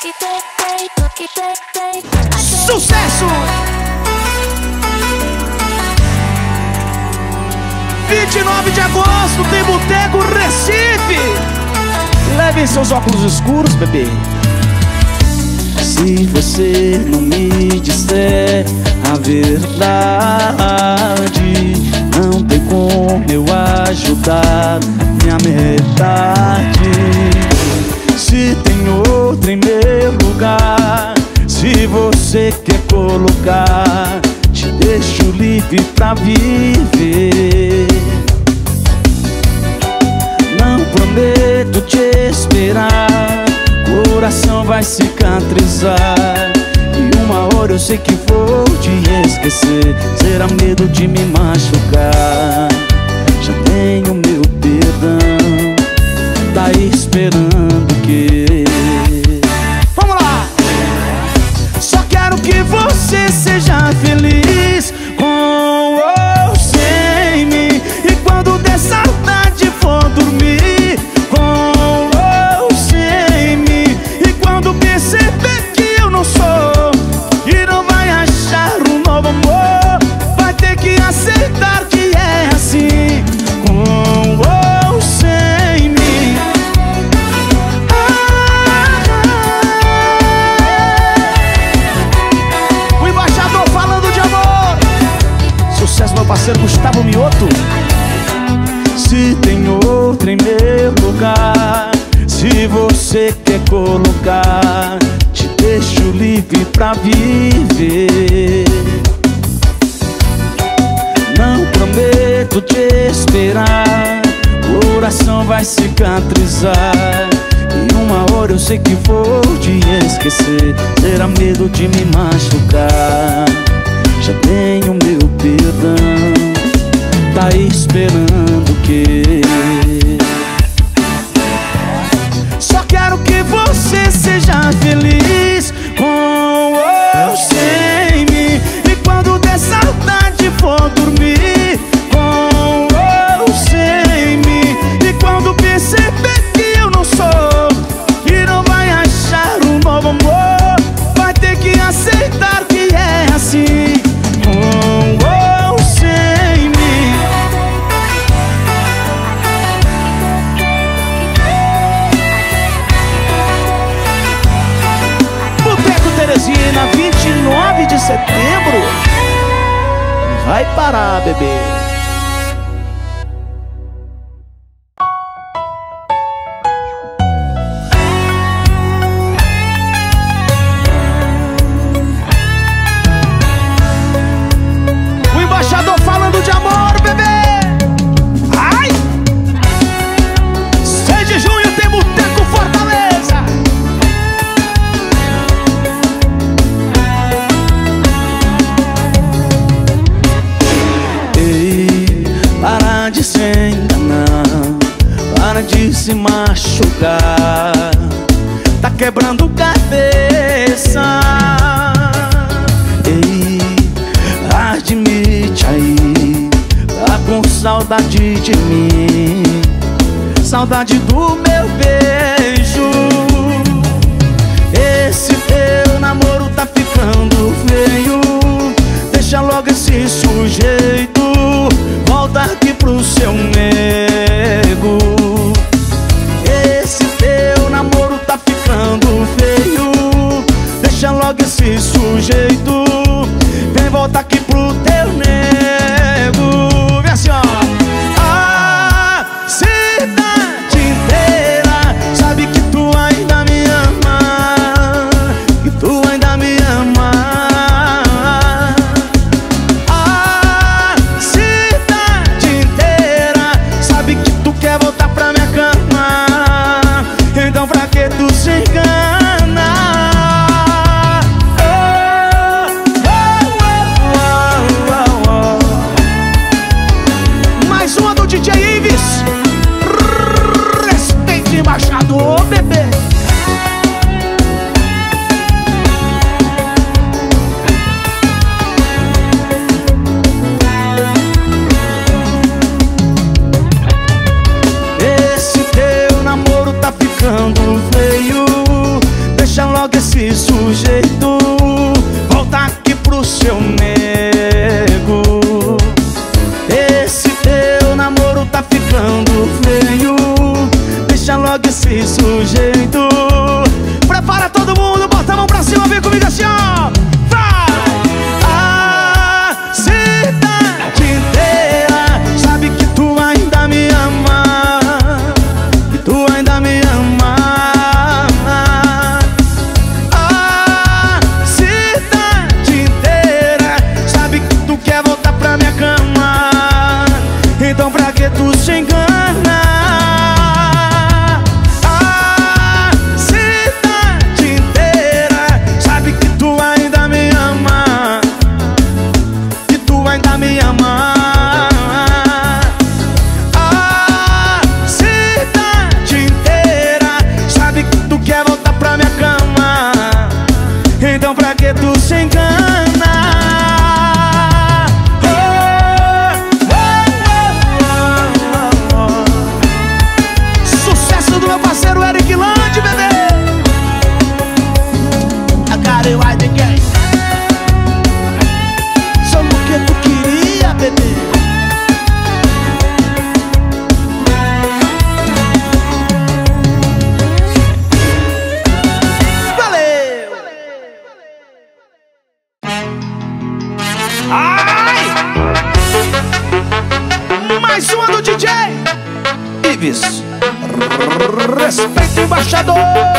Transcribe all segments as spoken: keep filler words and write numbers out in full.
Sucesso! vinte e nove de agosto tem Boteco Recife. Levem seus óculos escuros, bebê. Se você não me disser a verdade, não tem como eu ajudar minha metade. Se tem outra em meu lugar, se você quer colocar, te deixo livre pra viver. Não prometo te esperar, coração vai cicatrizar, e uma hora eu sei que vou te esquecer. Será medo de me machucar, já tenho meu perdão, tá esperando o quê? Vamos lá! Só quero que você seja feliz com ou sem mim. E quando der saudade for dormir com ou sem mim. E quando perceber que eu não sou e não vai achar um novo amor, vai ter que aceitar que é assim, com ou sem mim. O embaixador falando de amor. Sucesso, meu parceiro Gustavo Mioto. Se tem outra em meu lugar, se você quer colocar, te deixo livre pra viver. Não prometo te esperar, coração vai cicatrizar, e uma hora eu sei que vou te esquecer. Será medo de me machucar, já tenho meu perdão, tá esperando o quê? Só quero que você seja feliz com ou sem mim. E quando der saudade for dormir com ou sem mim. E quando perceber que eu não sou e não vai achar um novo amor, vai ter que aceitar que é assim, com ou sem mim. Boteco Teresina, vinte e nove de setembro. Vai parar, bebê. O embaixador falando de amor, bebê. Ai! seis de junho tem Boteco Fortaleza. Ei, para de se enganar, para de se machucar, tá quebrando cabeça. Ei, admite aí, tá com saudade de mim, saudade do meu beijo. Esse teu namoro tá ficando feio, deixa logo esse sujeito, volta aqui pro seu nego. Esse teu namoro tá ficando feio, deixa logo esse sujeito, vem volta aqui pro teu nego. Vem assim, ó. A cidade inteira sabe que tu ainda me ama, que tu ainda me ama. A cidade inteira sabe que tu quer voltar pra minha cama, então pra que tu se engana? Oh, oh, oh, oh. esse sujeito, volta aqui pro seu nego. Esse teu namoro tá ficando feio, deixa logo esse sujeito. Prepara todo mundo, bota a mão pra cima, vem comigo assim, ó. Vai! A cidade inteira sabe que tu ainda me ama, que tu ainda me ama. A cidade inteira sabe que tu quer voltar pra minha cama, então pra que tu se engana? Tu se engana. Oh, oh, oh, oh, oh. Sucesso do meu parceiro Eric Land, bebê. I got it right again. Só o que tu queria, bebê. Mais uma do D J Ives. Respeita o embaixador.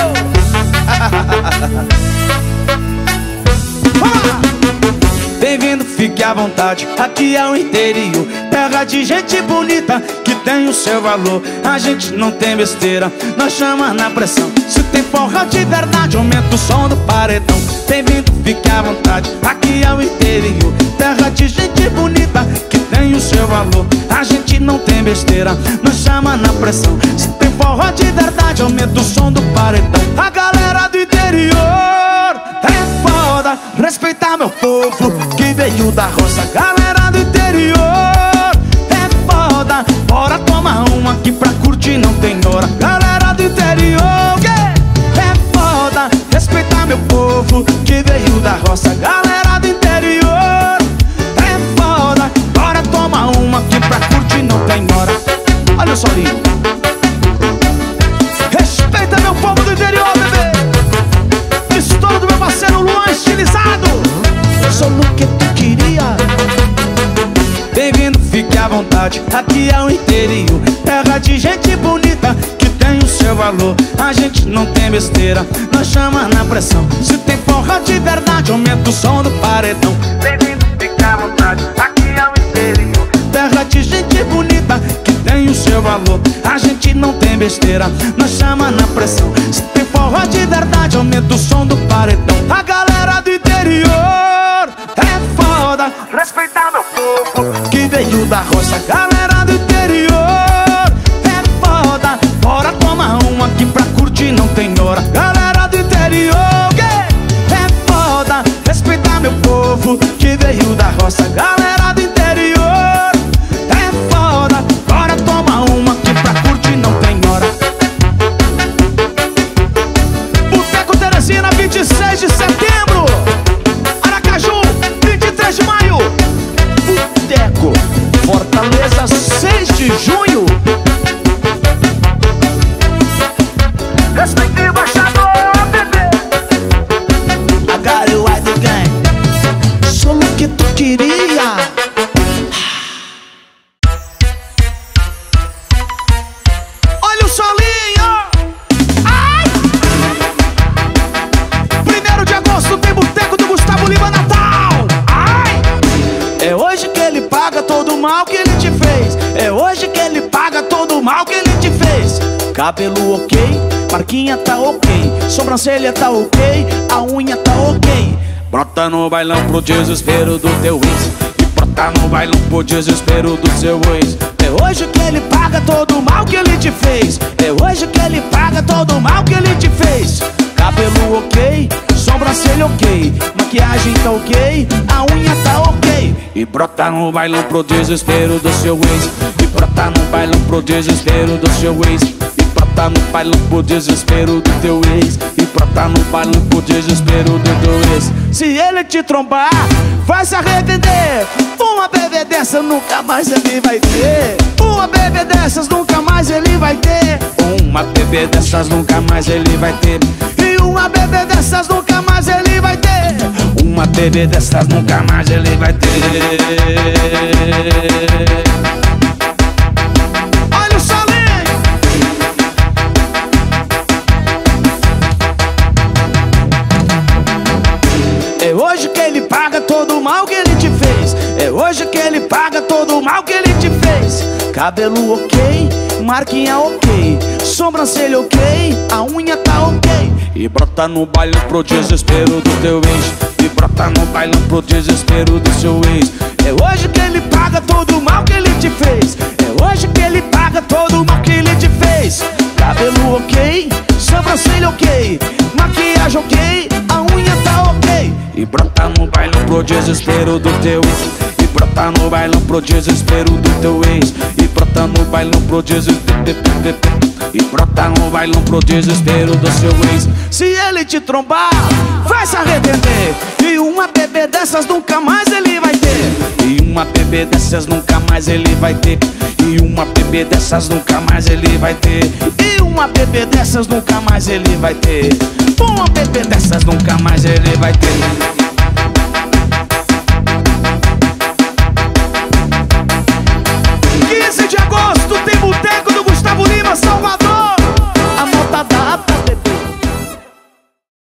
Bem-vindo, fique à vontade. Aqui é o interior, terra de gente bonita que tem o seu valor. A gente não tem besteira, nós chama na pressão. Se tem forró de verdade, aumenta o som do paredão. Bem-vindo, fique à vontade. Aqui é o interior, terra de gente bonita que tem o seu valor. A gente não tem besteira, nós chama na pressão. Se tem forró de verdade, aumenta o som do paredão. A galera do interior é foda, respeitar meu povo que veio da roça. Galera do interior é foda, bora tomar uma aqui pra curtir, não tem hora. Galera do interior yeah, é foda, respeitar meu povo que veio da roça. Galera do interior é foda, bora tomar uma aqui pra curtir, não tem hora. Olha só ali, respeita meu povo do interior, bebê. Estouro do meu parceiro Luan estilizado. Só no que tu queria. Bem-vindo, fique à vontade. Aqui é o interior, terra de gente bonita que tem o seu valor. A gente não tem besteira, nós chama na pressão. Se tem forró de verdade, aumenta o som do paredão. Bem-vindo, fique à vontade. Aqui é o interior, terra de gente bonita que tem o seu valor. A gente não tem besteira, nós chama na pressão. Se tem forró de verdade, aumenta o som do paredão. A galera do interior é foda, respeitar meu povo que veio da roça. Galera do interior é foda, bora tomar uma aqui pra curtir, não tem hora. Galera do interior yeah, é foda, respeitar meu povo que veio da roça. Galera do interior é foda, bora tomar uma aqui pra curtir, não tem hora. Boteco Teresina, vinte e seis de setembro. Aracaju, vinte e três de maio. Boteco Fortaleza, seis de junho. Respeite o embaixador, bebê. I got it right again. Só o que tu queria. Olha o solinho. Ai! Primeiro de agosto tem boteco do Gustavo Lima, Natal. Ai! É hoje que ele paga todo o mal que ele te fez. É hoje que ele paga todo o mal que ele te fez. Cabelo ok, marquinha tá ok, sobrancelha tá ok, a unha tá ok. Brota no bailão pro desespero do teu ex, e brota no bailão pro desespero do seu ex. É hoje que ele paga todo o mal que ele te fez. É hoje que ele paga todo o mal que ele te fez. Cabelo ok, sobrancelha ok, maquiagem tá ok, a unha tá ok. E brota no bailão pro desespero do seu ex, e brota no bailão pro desespero do seu ex. brota no bailão por desespero do teu ex. E brota no bailão por desespero do teu ex. Se ele te trombar, vai se arrepender. Uma bebê dessa nunca mais ele vai ter. Uma bebê dessas nunca mais ele vai ter. Uma bebê dessas nunca mais ele vai ter. E uma bebê dessas nunca mais ele vai ter. Uma bebê dessas nunca mais ele vai ter. Olha o Solinho. É hoje que ele paga todo o mal que ele te fez. É hoje que ele paga todo o mal que ele te fez. Cabelo ok, marquinha ok, sobrancelha ok, a unha tá ok. E brota no bailão pro desespero do teu ex. E brota no bailão pro desespero do seu ex. É hoje que ele paga todo o mal que ele te fez. É hoje que ele paga todo o mal que ele te fez. Cabelo ok, sobrancelha ok, maquiagem ok, a unha tá ok. E brota no bailão pro desespero do teu ex. E brota no bailão pro desespero do teu ex. E brota no bailão pro desespero. E brota no bailão pro desespero do seu ex. Se ele te trombar, vai se arrepender. E uma bebê dessas nunca mais ele vai ter. E uma bebê dessas nunca mais ele vai ter. E uma bebê dessas nunca mais ele vai ter. E uma bebê dessas nunca mais ele vai ter. Uma bebê dessas nunca mais ele vai ter.